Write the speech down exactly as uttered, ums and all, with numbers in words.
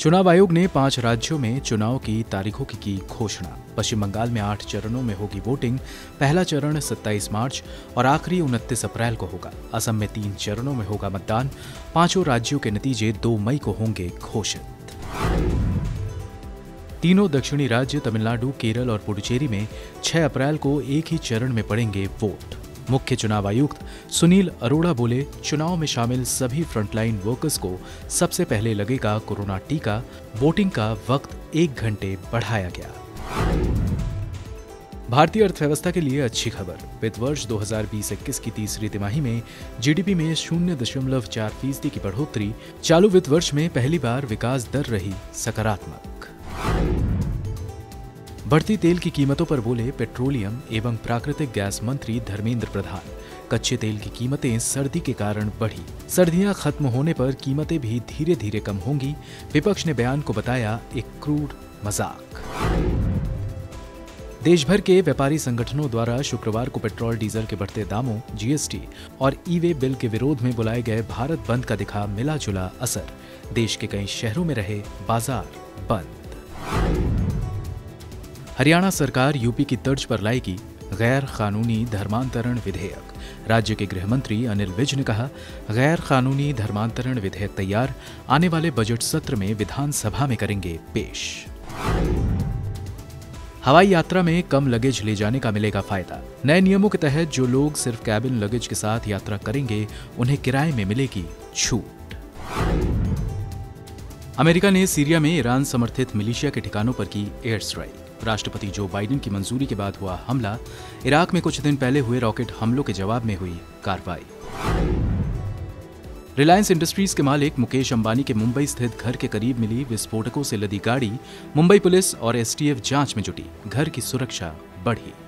चुनाव आयोग ने पांच राज्यों में चुनाव की तारीखों की की घोषणा। पश्चिम बंगाल में आठ चरणों में होगी वोटिंग। पहला चरण सत्ताईस मार्च और आखिरी उनतीस अप्रैल को होगा। असम में तीन चरणों में होगा मतदान। पांचों राज्यों के नतीजे दो मई को होंगे घोषित। तीनों दक्षिणी राज्य तमिलनाडु, केरल और पुडुचेरी में छह अप्रैल को एक ही चरण में पड़ेंगे वोट। मुख्य चुनाव आयुक्त सुनील अरोड़ा बोले, चुनाव में शामिल सभी फ्रंटलाइन वर्कर्स को सबसे पहले लगेगा कोरोना टीका। वोटिंग का वक्त एक घंटे बढ़ाया गया। भारतीय अर्थव्यवस्था के लिए अच्छी खबर। वित्त वर्ष दो हज़ार बीस इक्कीस की तीसरी तिमाही में जीडीपी में शून्य दशमलव चार फीसदी की बढ़ोतरी। चालू वित्त वर्ष में पहली बार विकास दर रही सकारात्मक। बढ़ती तेल की कीमतों पर बोले पेट्रोलियम एवं प्राकृतिक गैस मंत्री धर्मेंद्र प्रधान। कच्चे तेल की कीमतें सर्दी के कारण बढ़ी। सर्दियां खत्म होने पर कीमतें भी धीरे धीरे कम होंगी। विपक्ष ने बयान को बताया एक क्रूड मजाक। देश भर के व्यापारी संगठनों द्वारा शुक्रवार को पेट्रोल डीजल के बढ़ते दामों, जीएसटी और ई वे बिल के विरोध में बुलाए गए भारत बंद का दिखा मिला जुला असर। देश के कई शहरों में रहे बाजार बंद। हरियाणा सरकार यूपी की तर्ज पर लाएगी गैर कानूनी धर्मांतरण विधेयक। राज्य के गृह मंत्री अनिल विज ने कहा, गैर कानूनी धर्मांतरण विधेयक तैयार, आने वाले बजट सत्र में विधानसभा में करेंगे पेश। हवाई यात्रा में कम लगेज ले जाने का मिलेगा फायदा। नए नियमों के तहत जो लोग सिर्फ कैबिन लगेज के साथ यात्रा करेंगे, उन्हें किराए में मिलेगी छूट। अमेरिका ने सीरिया में ईरान समर्थित मिलिशिया के ठिकानों पर की एयर स्ट्राइक। राष्ट्रपति जो बाइडेन की मंजूरी के बाद हुआ हमला। इराक में कुछ दिन पहले हुए रॉकेट हमलों के जवाब में हुई कार्रवाई। रिलायंस इंडस्ट्रीज के मालिक मुकेश अंबानी के मुंबई स्थित घर के करीब मिली विस्फोटकों से लदी गाड़ी। मुंबई पुलिस और एसटीएफ जांच में जुटी। घर की सुरक्षा बढ़ी।